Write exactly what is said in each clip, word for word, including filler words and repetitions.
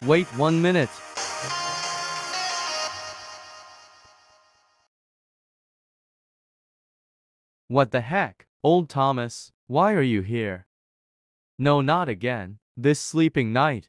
Wait one minute. What the heck? Old Thomas, why are you here? No, not again. This sleeping night.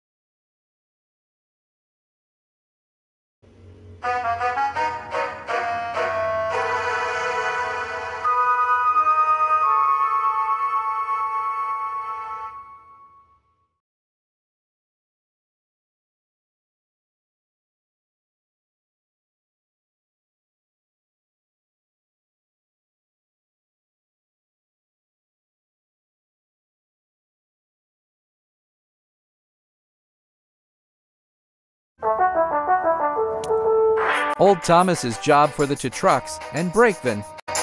Old Thomas's job for the two trucks and Brakeman.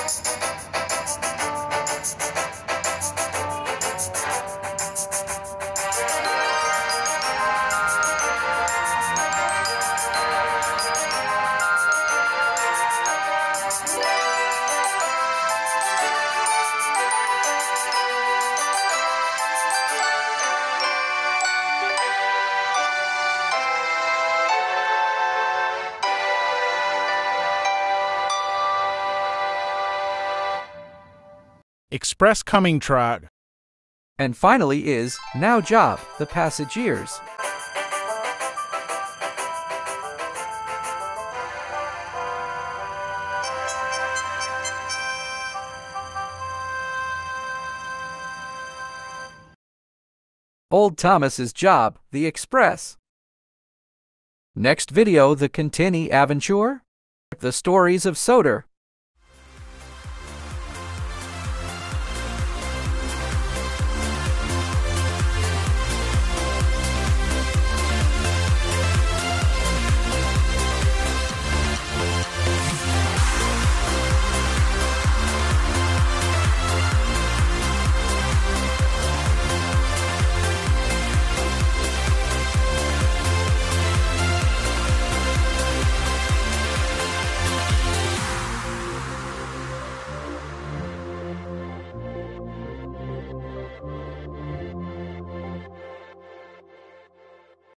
Express coming truck. And finally is now job, the Passengers. Old Thomas's job, the Express. Next video, the Contini Aventure, the stories of Soder.